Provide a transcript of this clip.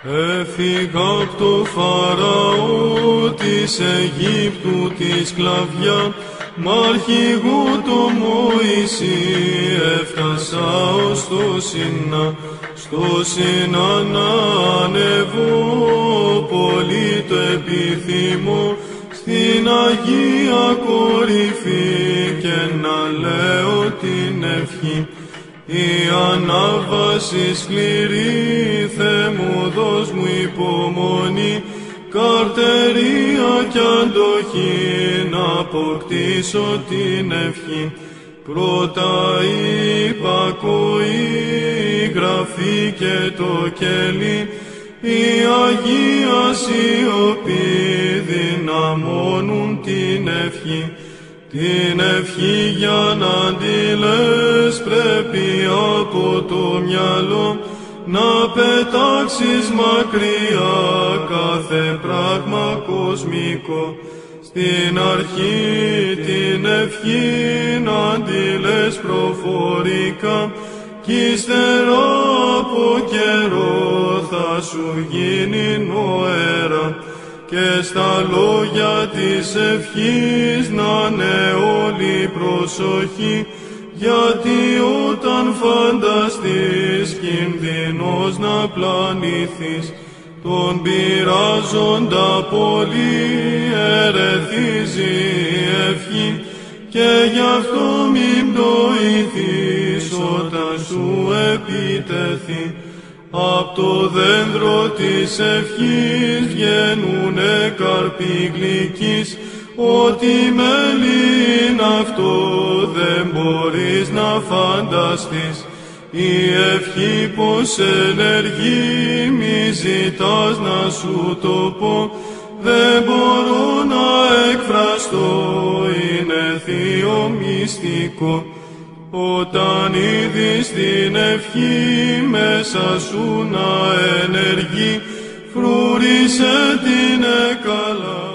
Έφυγα απ' το Φαραώ της Αιγύπτου τη σκλαβιά, μ' αρχηγό το Μωυσή έφτασα ως το Σινά. Στο Σινά να ανεβώ, πολύ το επιθυμώ, στην Αγία κορυφή και να λέω την ευχή. Η ανάβαση σκληρή, Θεέ μου δώσ' μου υπομονή, καρτερία κι αντοχή, να αποκτήσω την ευχή. Πρώτα η υπακοή, η γραφή και το κέλι, η Αγία σιωπή δυναμώνουν την ευχή. Την ευχή για να τη λες πρέπει από το μυαλό να πετάξεις μακριά κάθε πράγμα κοσμικό. Στην αρχή την ευχή να τη λες προφορικά κι ύστερα από καιρό θα σου γίνει νοέρα. Και στα λόγια της ευχής να είναι όλη προσοχή, γιατί όταν φανταστείς κινδυνός να πλανηθείς, τον πειράζοντα πολύ ερεθίζει η ευχή, και γι' αυτό μην πτωηθείς όταν σου επιτεθεί. Απ' το δέντρο της ευχής βγαίνουνε καρποί γλυκείς, ό,τι μέλι είναι αυτό δεν μπορείς να φανταστείς. Η ευχή πως ενεργεί, μη ζητάς να σου το πω, δεν μπορώ να εκφραστώ, είναι θείο μυστικό. Όταν είδεις την ευχή μέσα σου να ενεργεί, φρούρισε την καλά.